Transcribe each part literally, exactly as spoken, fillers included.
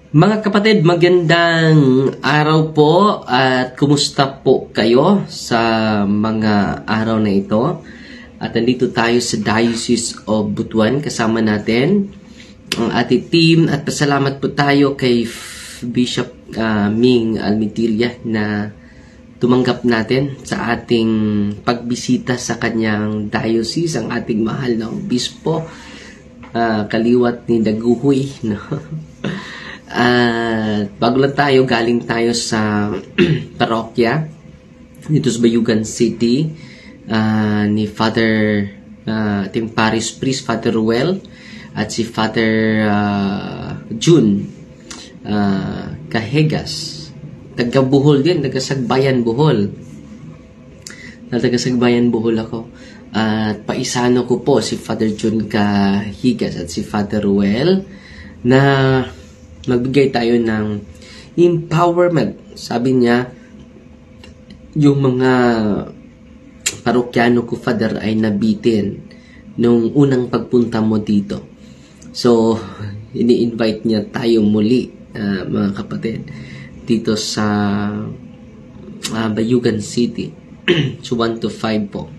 Mga kapatid, magandang araw po at kumusta po kayo sa mga araw na ito. At nandito tayo sa Diocese of Butuan, kasama natin ang ating team at pasalamat po tayo kay Bishop uh, Ming Almitilla na tumanggap natin sa ating pagbisita sa kanyang diocese, ang ating mahal na obispo, uh, kaliwat ni Daguhoy, no? At uh, bago lang tayo, galing tayo sa parokya dito sa Bayugan City uh, ni Father uh, ating parish priest, Father Ruel, at si Father uh, June uh, Kahegas, taga Bohol din, taga Sagbayan Bohol. Taga Sagbayan Bohol ako. At uh, paisano ko po si Father June Kahegas at si Father Ruel na magbigay tayo ng empowerment. Sabi niya, yung mga parokyano ko, Father, ay nabitin nung unang pagpunta mo dito. So, ini-invite niya tayo muli, uh, mga kapatid, dito sa uh, Bayugan City. So, one to five po.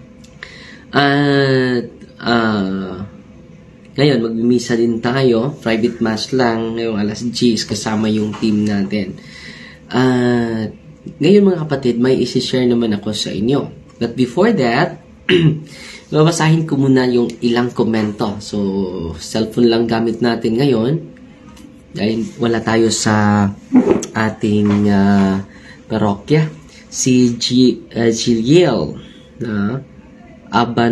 At, uh, ngayon, magmimisa din tayo. Private mass lang. Ngayong alas diyes, kasama yung team natin. At, uh, ngayon mga kapatid, may isi-share naman ako sa inyo. But before that, babasahin ko muna yung ilang komento. So, cellphone lang gamit natin ngayon. Dahil wala tayo sa ating uh, parokya. Si G uh, Giliel na uh, Aban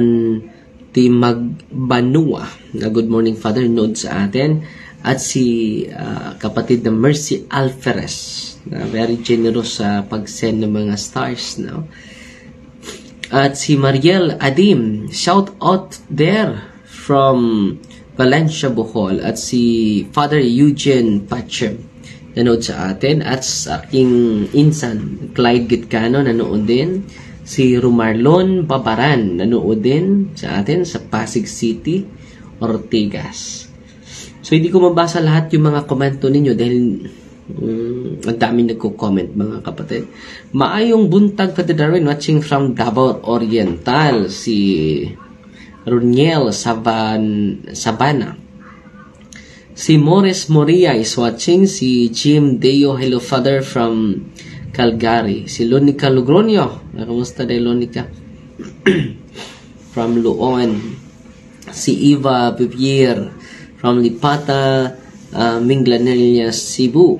Magbanua na good morning Father, nood sa atin, at si uh, kapatid na Mercy Alferez na very generous sa pag-send ng mga stars, no? At si Mariel Adim, shout out there from Valencia, Bohol, at si Father Eugene Patchem nanood sa atin, at sa aking insan Clyde Gitcano nanood din. Si Rumarlon Babaran, nanood din sa atin sa Pasig City, Ortigas. So, hindi ko mabasa lahat yung mga komento ninyo dahil um, ang dami nagko-comment, mga kapatid. Maayong buntag, Father Darwin, watching from Davao Oriental. Si Runiel Saban, Sabana. Si Morris Moria is watching. Si Jim Deo, hello Father from Calgary. Si Lonica Logronio. Kamusta day Lonica? From Luon. Si Eva Pipier from Lipata, uh, Minglanilla, Cebu.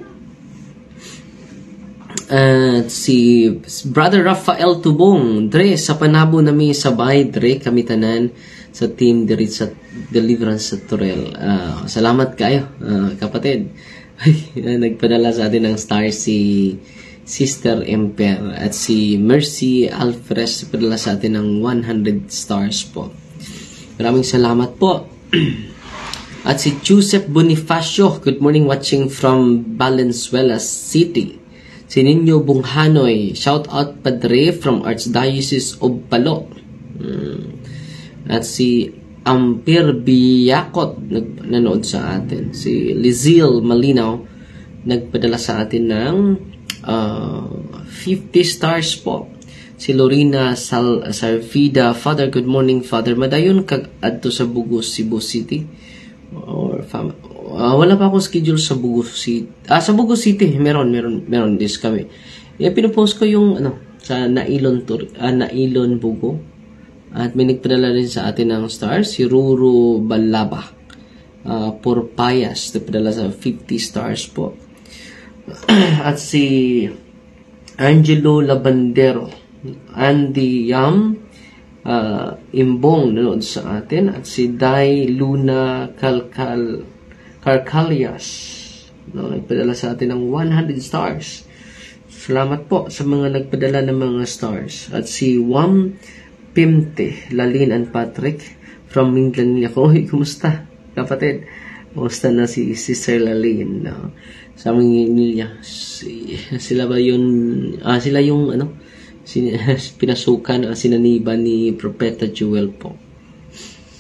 At uh, si Brother Rafael Tubong, Dre, sa panabo namin sabay, Dre, kami tanan sa team diri sa Deliverance sa Torel. Uh, salamat kayo, uh, kapatid. Nagpadala sa atin ng star si Sister Emper, at si Mercy Alfres padala sa atin ng one hundred stars po. Maraming salamat po. At si Joseph Bonifacio, good morning, watching from Valenzuela City. Si Ninyo Bunghanoy, shout out Padre from Archdiocese of Palo. Hmm. At si Ampir Biyakot nanood sa atin. Si Lizil Malinaw nagpadala sa atin ng Uh, fifty stars po. Si Lorena Sal Sarfida, Father, good morning Father. Madayon kag adto sa Bugos, Cebu City. Or fam uh, wala pa akong schedule sa Bugos City. Ah, sa Bugos City, meron meron meron this kami. Eh pinopost ko yung ano sa Nailon Tur uh, Nailon Bugo. At may nagpadala rin sa atin ng stars, si Ruru Balaba. Uh, Porpayas, nagpadala sa fifty stars po. At si Angelo Labandero, Andy Yam, uh, Imbong nanood sa atin, at si Dai Luna Kalkal Carcalias, no, nagpadala sa atin ng one hundred stars. Salamat po sa mga nagpadala ng mga stars. At si Wam Pimte, Lalin and Patrick from England. Hoy, kumusta kapatid? Kumusta na si Sister Lalin, no? Sa aming Emilia, si, sila ba yun, ah, sila yung, ano, sin, pinasukan, ah, sinaniba ni Propeta Joel po.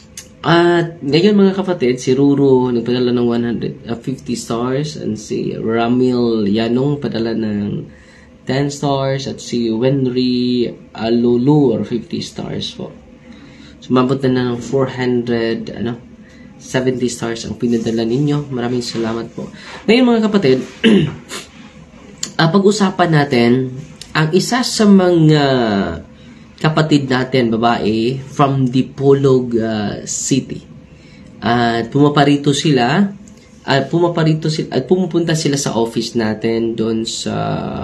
At ngayon mga kapatid, si Ruru nagpadala ng one hundred fifty stars, and si Ramil Yanong padala ng ten stars, at si Wenry Alulu or fifty stars po. Sumabot na ng four hundred ano, seventy stars ang pinadala ninyo. Maraming salamat po. Ngayon mga kapatid, uh, pag-usapan natin ang isa sa mga kapatid natin, babae, from Dipolog uh, City. At uh, pumaparito sila, at uh, pumaparito sila, at uh, pumupunta sila sa office natin doon sa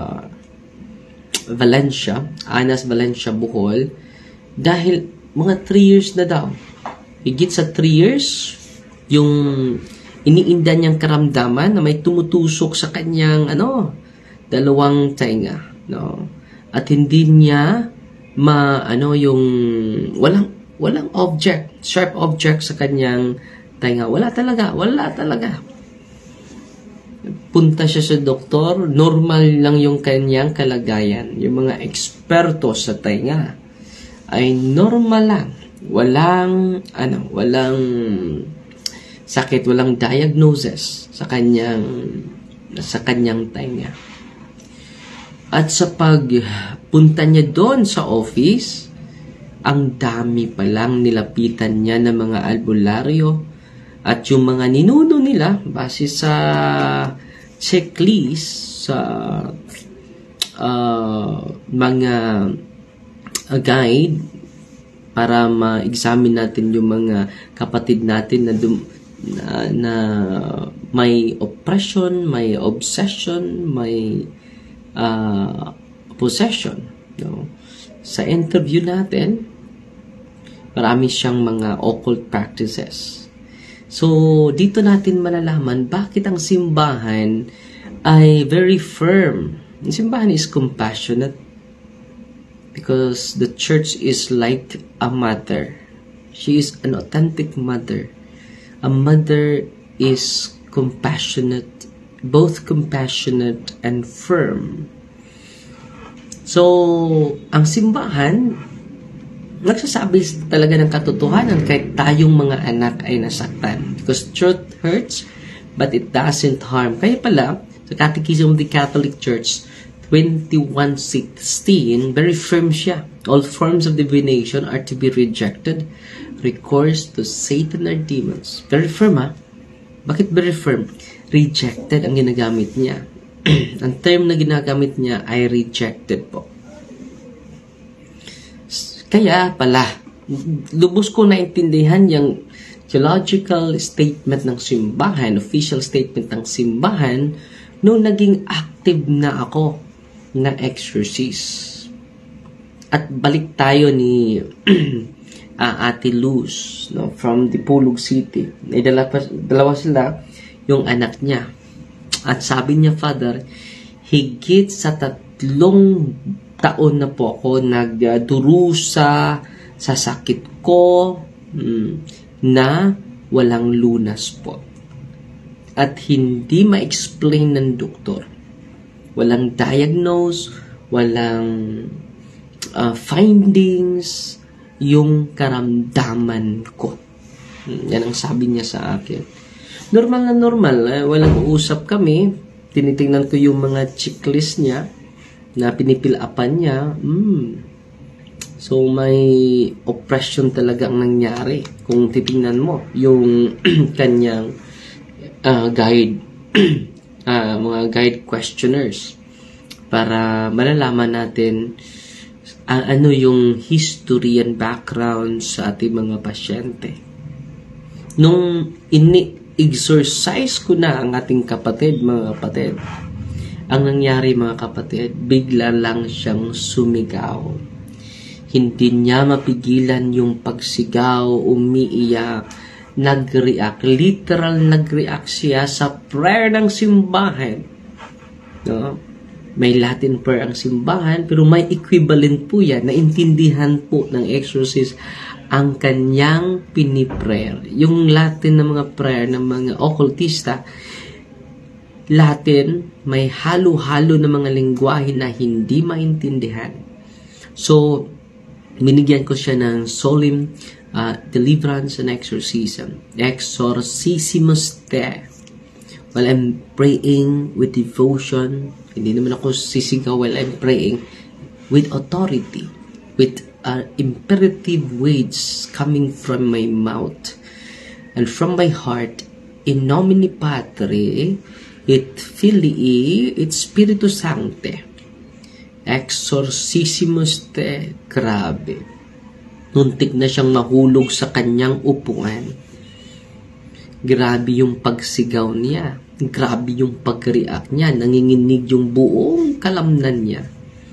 Valencia, Anas Valencia, Bohol, dahil mga three years na daw. Higit sa three years, yung iniinda niyang karamdaman na may tumutusok sa kanyang ano, dalawang tainga, no? At hindi niya ma ano yung walang walang object, sharp object sa kanyang tainga. Wala talaga, wala talaga. Punta siya sa doktor, normal lang yung kanyang kalagayan. Yung mga eksperto sa tainga ay normal lang. Walang ano, walang sakit, walang diagnosis sa kanyang sa kanyang tainga. At sa pagpunta niya doon sa office, ang dami pa lang nilapitan niya ng mga albularyo at yung mga ninuno nila base sa checklist sa uh, mga uh, guide para ma-examine natin yung mga kapatid natin na, dum- na, na may oppression, may obsession, may Uh, possession, no? Sa interview natin, marami siyang mga occult practices. So, dito natin malalaman bakit ang simbahan ay very firm. Ang simbahan is compassionate because the church is like a mother. She is an authentic mother. A mother is compassionate, both compassionate and firm. So, ang simbahan, nagsasabi talaga ng katotohanan kahit tayong mga anak ay nasaktan. Because truth hurts, but it doesn't harm. Kaya pala, sa Catechism of the Catholic Church, twenty-one sixteen, very firm siya. All forms of divination are to be rejected. Recourse to Satan or demons. Very firm, ha? Bakit very firm? Rejected ang ginagamit niya. Ang term na ginagamit niya ay rejected po. Kaya pala, lubos ko naintindihan yung theological statement ng simbahan, official statement ng simbahan, nung naging active na ako ng exorcist. At balik tayo ni uh, Ate Luz, no, from Dipolog City. Ay, dalawa, dalawa sila, yung anak niya. At sabi niya, Father, higit sa tatlong taon na po ako nagdurusa sa sakit ko hmm, na walang lunas po. At hindi ma-explain ng doktor. Walang diagnose, walang uh, findings, yung karamdaman ko. Hmm, yan ang sabi niya sa akin. Normal na normal, eh, walang usap kami. Tinitingnan ko yung mga checklist niya na pinipilapan niya. Mm. So, may oppression talaga ang nangyari. Kung titingnan mo yung kanyang uh, guide, uh, mga guide questionnaires para malalaman natin uh, ano yung history and background sa ating mga pasyente. Nung ini exercise ko na ang ating kapatid, mga kapatid, ang nangyari mga kapatid, bigla lang siyang sumigaw. Hindi niya mapigilan yung pagsigaw, umiiyak, nag-react, literal nag-react siya sa prayer ng simbahan. No? May Latin prayer ang simbahan, pero may equivalent po yan, naintindihan po ng exorcist ang kanyang piniprayer. Yung Latin na mga prayer ng mga occultista, Latin, may halo-halo na mga lengguwahe na hindi maintindihan. So, binigyan ko siya ng solemn uh, deliverance and exorcism. Exorcissimus te. While I'm praying with devotion, hindi naman ako sisigaw while I'm praying, with authority, with uh, imperative words coming from my mouth and from my heart, in nomine Patri, et Filii, et Spiritus Sancte. Exorcissimus te. Grabe. Muntik na siyang mahulog sa kanyang upuan. Grabe yung pagsigaw niya. Grabe yung pag-react niya. Nanginginig yung buong kalamnan niya.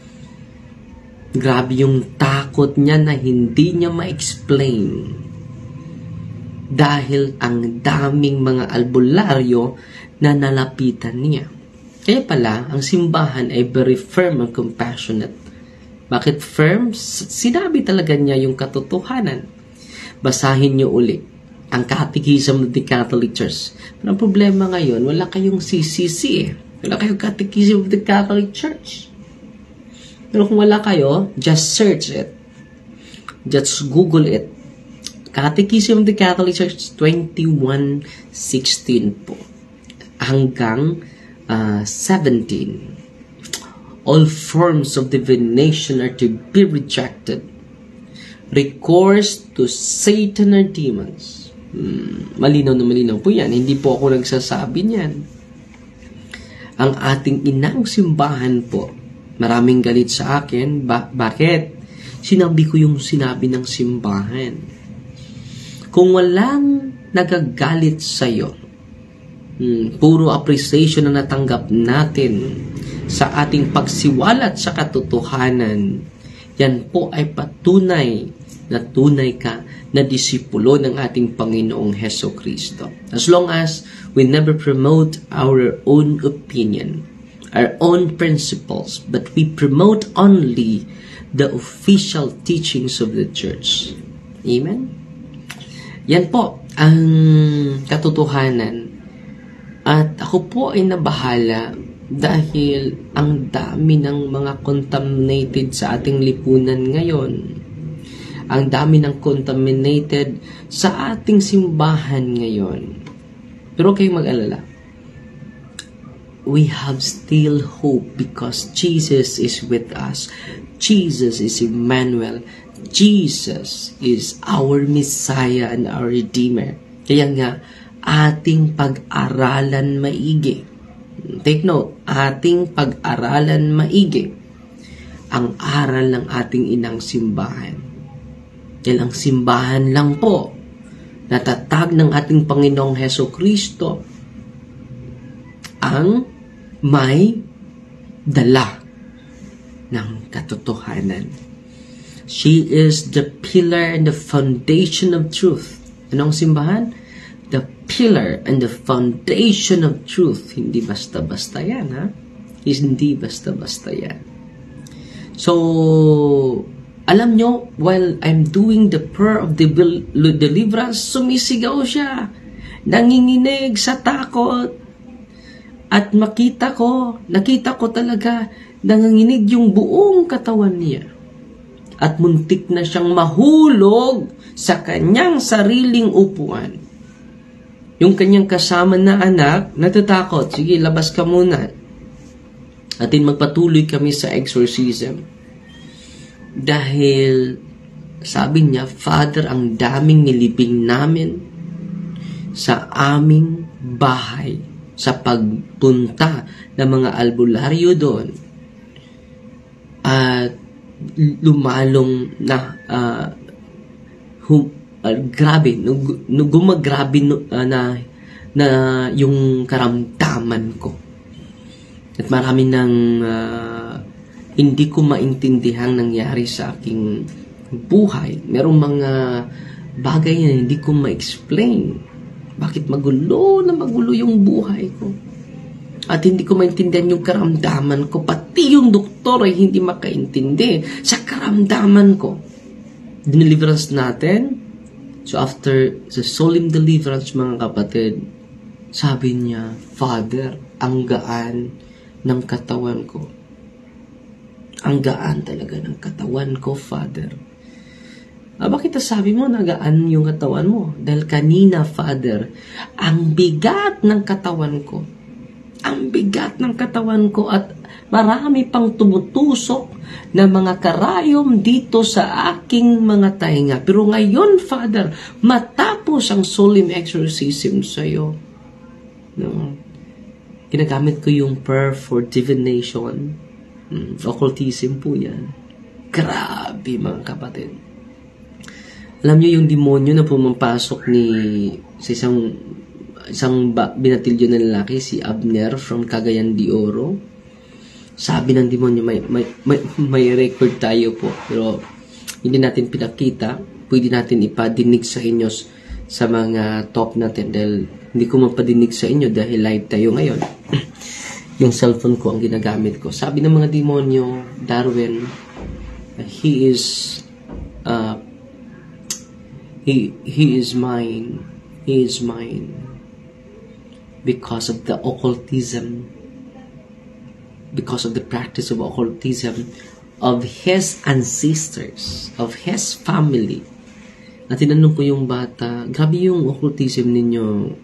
Grabe yung takot niya na hindi niya ma-explain. Dahil ang daming mga albularyo na nalapitan niya. Kaya pala, ang simbahan ay very firm and compassionate. Bakit firm? Sinabi talaga niya yung katotohanan. Basahin niyo uli ang Catechism of the Catholic Church. Pero ang problema ngayon, wala kayong C C C eh. Wala kayong Catechism of the Catholic Church. Pero kung wala kayo, just search it. Just Google it. Catechism of the Catholic Church twenty-one sixteen po. Hanggang uh, seventeen. All forms of divination are to be rejected. Recourse to Satan or demons. Hmm, malinaw na malinaw po yan. Hindi po ako nagsasabi niyan. Ang ating inang simbahan po, maraming galit sa akin. Ba- bakit? Sinabi ko yung sinabi ng simbahan. Kung walang nagagalit sa'yo, hmm, puro appreciation na natanggap natin sa ating pagsiwalat sa katotohanan, yan po ay patunay na tunay ka na disipulo ng ating Panginoong Heso Kristo. As long as we never promote our own opinion, our own principles, but we promote only the official teachings of the Church. Amen? Yan po ang katotohanan. At ako po ay nabahala dahil ang dami ng mga contaminated sa ating lipunan ngayon. Ang dami ng contaminated sa ating simbahan ngayon. Pero kayong mag-alala. We have still hope because Jesus is with us. Jesus is Emmanuel. Jesus is our Messiah and our Redeemer. Kaya nga, ating pag-aralan maigi. Take note, ating pag-aralan maigi ang aral ng ating inang simbahan. Dahil ang simbahan lang po, natatag ng ating Panginoong Heso Kristo, ang may dala ng katotohanan. She is the pillar and the foundation of truth. Anong simbahan? The pillar and the foundation of truth. Hindi basta-basta yan, ha? Hindi basta-basta yan. So, alam nyo, while I'm doing the prayer of the deliverance, sumisigaw siya. Nanginginig sa takot. At makita ko, nakita ko talaga, nanginginig yung buong katawan niya. At muntik na siyang mahulog sa kanyang sariling upuan. Yung kanyang kasama na anak, natatakot, sige, labas ka muna. Atin magpatuloy kami sa exorcism. Dahil, sabi niya, Father, ang daming nilibing namin sa aming bahay sa pagpunta ng mga albularyo doon. At lumalong na uh, hum, uh, grabe no, no, gumagrabe no, uh, na na yung karamdaman ko at marami nang uh, hindi ko maintindihan nangyari sa aking buhay. Merong mga bagay na hindi ko ma-explain bakit magulo na magulo yung buhay ko. At hindi ko maintindihan yung karamdaman ko. Pati yung doktor ay hindi makaintindi sa karamdaman ko. Deliverance natin. So after the solemn deliverance, mga kapatid, sabi niya, Father, ang gaan ng katawan ko. Ang gaan talaga ng katawan ko, Father. Ah, bakit sabi mo nagaan yung katawan mo? Dahil kanina, Father, ang bigat ng katawan ko. Ang bigat ng katawan ko at marami pang tumutusok na mga karayom dito sa aking mga tainga. Pero ngayon, Father, matapos ang solemn exorcism sa'yo, no, ginagamit ko yung prayer for divination. Hmm, occultism po yan. Grabe, mga kapatid. Alam niyo yung demonyo na pumapasok ni sa isang isang ba, binatilyo na lalaki, si Abner from Cagayan de Oro. Sabi ng demonyo, may, may, may, may record tayo po, pero hindi natin pinakita. Pwede natin ipadinig sa inyo sa mga talk natin dahil hindi ko mapadinig sa inyo dahil live tayo ngayon. Yung cellphone ko ang ginagamit ko. Sabi ng mga demonyo, Darwin, he is uh, he he is mine. He is mine because of the occultism, because of the practice of occultism of his ancestors, of his family. At tinanong ko yung bata, grabe yung occultism ninyo.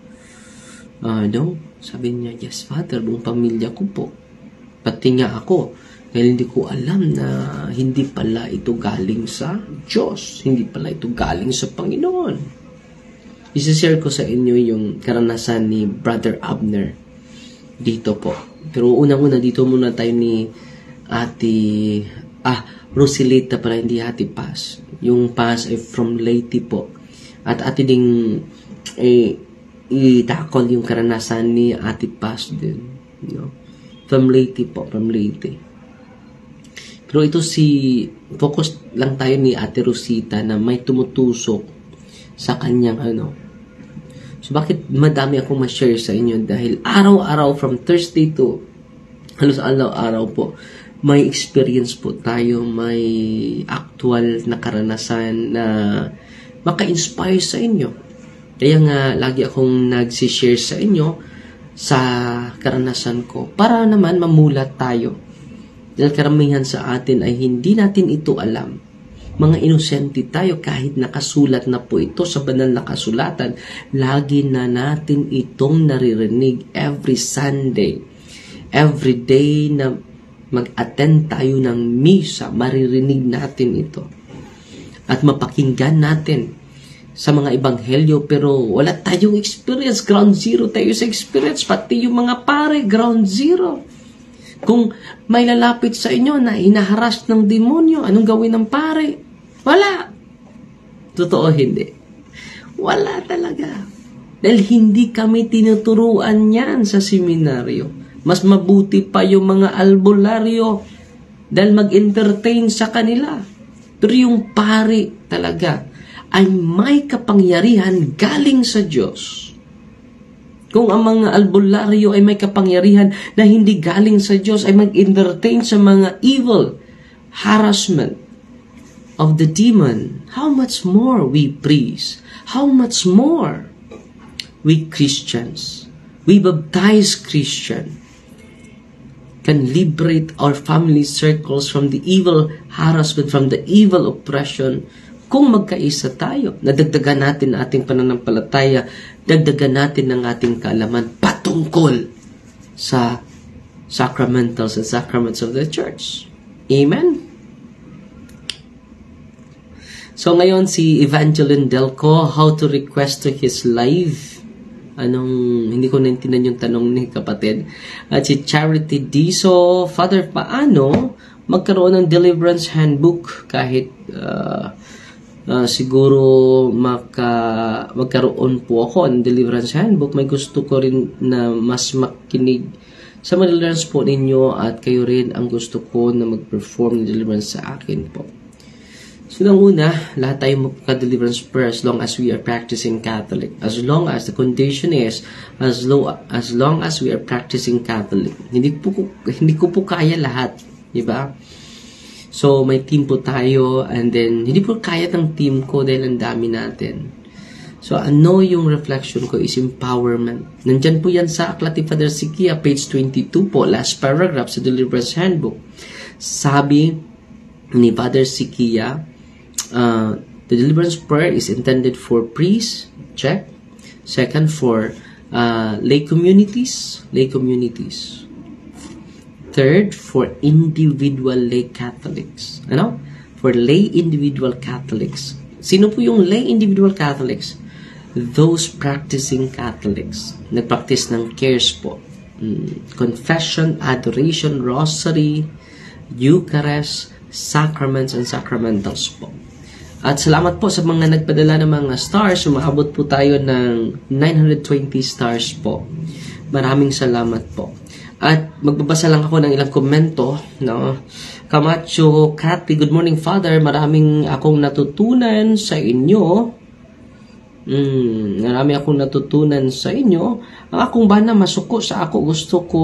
Uh, no? Sabi niya, yes, Father, buong pamilya ko po. Pati nga ako. Dahil hindi ko alam na hindi pala ito galing sa Diyos. Hindi pala ito galing sa Panginoon. Isishare ko sa inyo yung karanasan ni Brother Abner dito po. Pero unang-una, dito muna tayo ni Ate, ah, Rosilita pala, hindi Ate Paz. Yung Paz ay from Leyte po. At Ate ding, eh, i-tackle yung karanasan ni Ate Paz din. You know? From Leyte po, from Leyte. Pero ito si, focus lang tayo ni Ate Rosita na may tumutusok sa kanyang ano. So bakit madami akong ma-share sa inyo? Dahil araw-araw from Thursday to halos araw-araw po, may experience po tayo, may actual na karanasan na maka-inspire sa inyo. Kaya nga, lagi akong nagsishare sa inyo sa karanasan ko para naman mamulat tayo. Dahil karamihan sa atin ay hindi natin ito alam. Mga inosente tayo kahit nakasulat na po ito sa banal na kasulatan. Lagi na natin itong naririnig every Sunday. Every day na mag-attend tayo ng misa, maririnig natin ito. At mapakinggan natin sa mga ebanghelyo, pero wala tayong experience. Ground zero tayo sa experience. Pati yung mga pare, ground zero. Kung may lalapit sa inyo na inaharas ng demonyo, anong gawin ng pare? Wala. Totoo, hindi. Wala talaga. Dahil hindi kami tinuturuan yan sa seminaryo. Mas mabuti pa yung mga albularyo dahil mag-entertain sa kanila. Pero yung pare talaga ay may kapangyarihan galing sa Diyos. Kung ang mga albularyo ay may kapangyarihan na hindi galing sa Diyos, ay mag-entertain sa mga evil harassment of the demon, how much more we priests, how much more we Christians, we baptized Christian, can liberate our family circles from the evil harassment, from the evil oppression, kung magkaisa tayo, nadagdagan natin ating pananampalataya, dagdagan natin ang ating kaalaman patungkol sa sacramentals and sacraments of the church. Amen? So ngayon si Evangeline Delco, how to request to his live. Anong, hindi ko naintindihan yung tanong ni kapatid. At si Charity Diso, Father, paano magkaroon ng deliverance handbook kahit uh, Uh, siguro maka, magkaroon po ako ng deliverance handbook. May gusto ko rin na mas makinig sa mga deliverance po ninyo at kayo rin ang gusto ko na mag-perform ng deliverance sa akin po. So, nang una, lahat tayo magka-deliverance prayer as long as we are practicing Catholic. As long as the condition is, as, low, as long as we are practicing Catholic. Hindi, po, hindi ko po kaya lahat. Diba? So, may team po tayo, and then, hindi po kaya ng team ko dahil ang dami natin. So, ano yung reflection ko is empowerment. Nandyan po yan sa Aklat ni Father Sikia, page twenty-two po, last paragraph sa Deliverance Handbook. Sabi ni Father Sikia, uh, The deliverance prayer is intended for priests, check. Second, for uh, lay communities, lay communities. Third, for individual lay Catholics. Ano? For lay individual Catholics. Sino po yung lay individual Catholics? Those practicing Catholics. Nagpractice ng cares po. Mm, confession, adoration, rosary, Eucharist, sacraments, and sacramentals po. At salamat po sa mga nagpadala ng mga stars. Umaabot po tayo ng nine hundred twenty stars po. Maraming salamat po. At magbabasa lang ako ng ilang komento. No? Camacho Cathy, good morning Father. Maraming akong natutunan sa inyo. Mm, marami akong natutunan sa inyo. Ang akong bana masuko sa ako. Gusto ko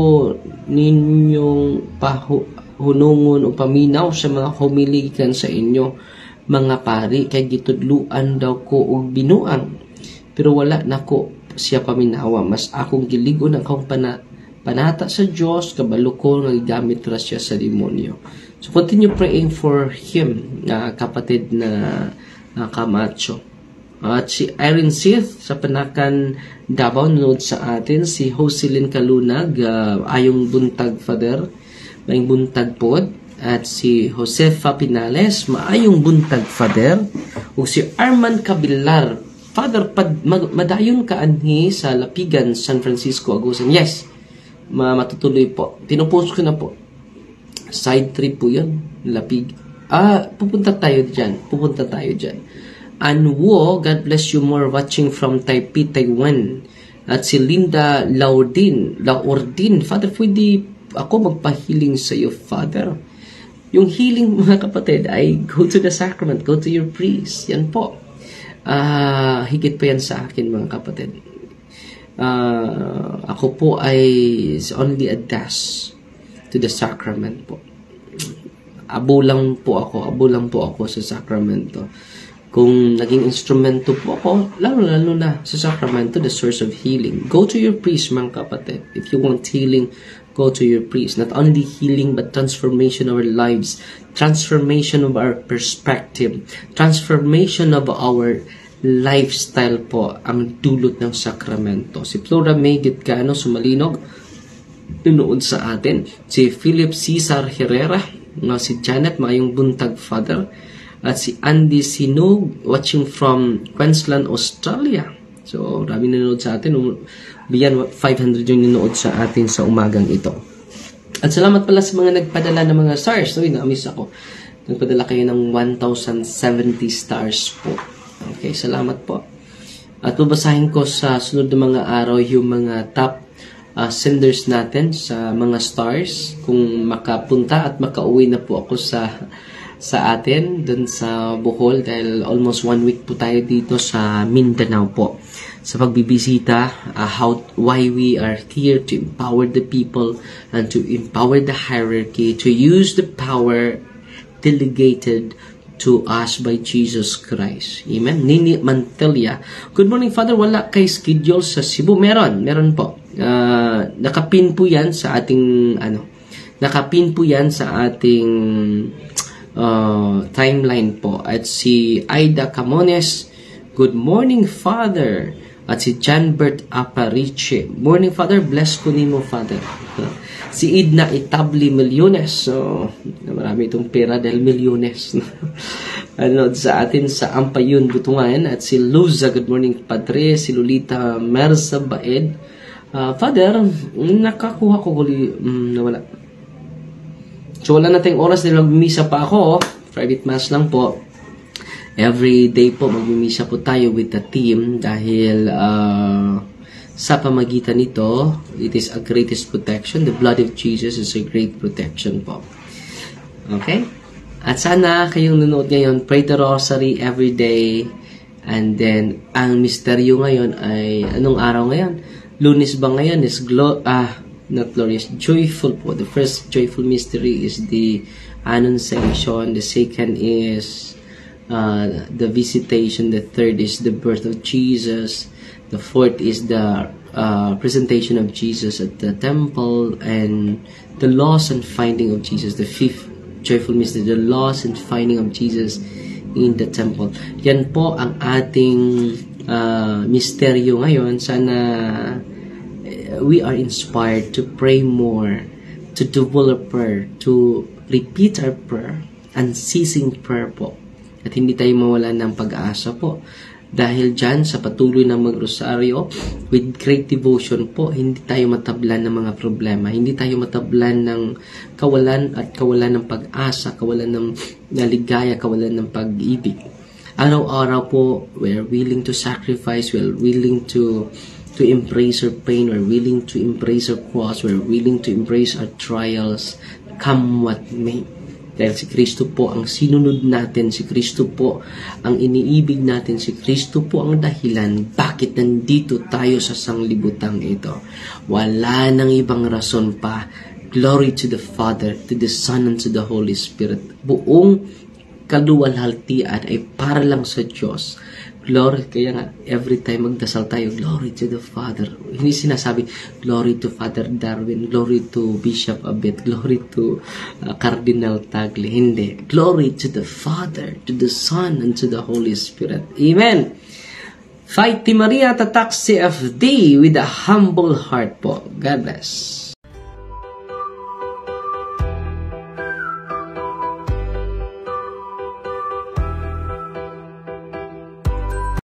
ninyong pahunungon o paminaw sa mga humilikan sa inyo. Mga pari, kay gitudluan daw ko og binuang. Pero wala na ko siya paminawa. Mas akong giligon ang akong pana, panata sa Diyos, kabalo ko nagigamit ra siya sa demonyo. So continue praying for him, uh, kapatid na uh, Camacho. At si Irene Sith sa Panakan Davao, nanood sa atin. Si Jocelyn Kalunag, uh, ayong buntag Father, maayong buntag pod. At si Josefa Pinales, maayong buntag Father. O si Arman Cabilar, Father, pad, mag, madayon ka anhi sa Lapigan, San Francisco, Agusan. Yes, ma matutuloy po. Pinupost ko na po. Side trip po yun, Lapig. Ah, pupunta tayo dyan. Pupunta tayo dyan. Anwo, God bless you more, watching from Taipei, Taiwan. At si Linda Laurdin, Laurdin, Father, pwede ako magpahiling sa iyo, Father. Yung healing, mga kapatid, ay go to the sacrament, go to your priest. Yan po. Uh, higit pa yan sa akin, mga kapatid. Uh, ako po ay only a dash to the sacrament po. Abo lang po ako, abo lang po ako sa sacramento. Kung naging instrumento po ako, lalo-lalo na sa sacramento, the source of healing. Go to your priest, mga kapatid. If you want healing, go to your priest. Not only healing, but transformation of our lives, transformation of our perspective, transformation of our lifestyle po, ang dulot ng sakramento. Si Flora May Gitcano, Sumalinog, nunood sa atin. Si Philip Cesar Herrera, no, si Janet, maayong buntag Father. At si Andy Sinog, watching from Queensland, Australia. So, marami nanonood sa atin. Beyond five hundred yung nanonood sa atin sa umagang ito. At salamat pala sa mga nagpadala ng mga stars. So, na-miss ako. Nagpadala kayo ng one thousand seventy stars po. Okay, salamat po. At babasahin ko sa sunod na mga araw yung mga top uh, senders natin sa mga stars. Kung makapunta at makauwi na po ako sa sa atin dun sa Bohol dahil almost one week po tayo dito sa Mindanao po sa pagbibisita, uh, how why we are here to empower the people and to empower the hierarchy, to use the power delegated to us by Jesus Christ. Amen. Nini Mantelia, good morning Father, wala kay schedule sa Cebu? Meron, meron po. Uh, nakapin po yan sa ating ano nakapin po yan sa ating Uh, timeline po. At si Aida Camones, good morning Father. At si Janbert Apariche, morning Father, bless ko nimo Father. Uh, si Idna Itabli Milyones, so marami itong pera dahil milyones. Ano sa atin sa Ampayun Butungan. At si Luza, good morning Padre. Si Lolita Merza Baed, uh, Father, nakakuha ko guli, um, nawala. So, wala nating oras dahil mag-misa pa ako. Private mass lang po. Every day po, mag-misa po tayo with the team dahil uh, sa pamagitan nito, it is a greatest protection. The blood of Jesus is a great protection po. Okay? At sana kayong nanood ngayon, pray the rosary every day. And then, ang misteryo ngayon ay, anong araw ngayon? Lunes ba ngayon? Is glo ah, not glorious, joyful po. The first joyful mystery is the Annunciation. The second is uh, the Visitation. The third is the birth of Jesus. The fourth is the uh, presentation of Jesus at the temple. And the loss and finding of Jesus. The fifth joyful mystery, the loss and finding of Jesus in the temple. Yan po ang ating uh, misteryo ngayon. Sana uh, we are inspired to pray more, to develop prayer, to repeat our prayer, unceasing prayer po. At hindi tayo mawala ng pag-asa po. Dahil dyan, sa patuloy na magrosaryo, with great devotion po, hindi tayo matablan ng mga problema. Hindi tayo matablan ng kawalan at kawalan ng pag-asa, kawalan ng naligaya, kawalan ng pag-ibig. Araw-araw po, we're willing to sacrifice, we're willing to to embrace our pain, we're willing to embrace our cross, we're willing to embrace our trials, come what may. Dahil si Kristo po ang sinunod natin, si Kristo po ang iniibig natin, si Kristo po ang dahilan bakit nandito tayo sa sanglibutang ito. Wala nang ibang rason pa. Glory to the Father, to the Son, and to the Holy Spirit. Buong kaluwalhatian ay para lang sa Diyos. Glory, kaya nga, every time magdasal tayo, glory to the Father. Hindi sinasabi, glory to Father Darwin, glory to Bishop Abet, glory to uh, Cardinal Tagle. Hindi. Glory to the Father, to the Son, and to the Holy Spirit. Amen. Fight Team Maria Tatak C F D with a humble heart po. God bless.